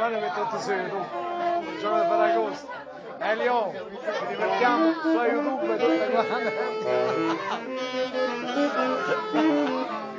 domani mettete su YouTube, il giorno di Ferragosto. Elio, ci divertiamo su YouTube tutte quante.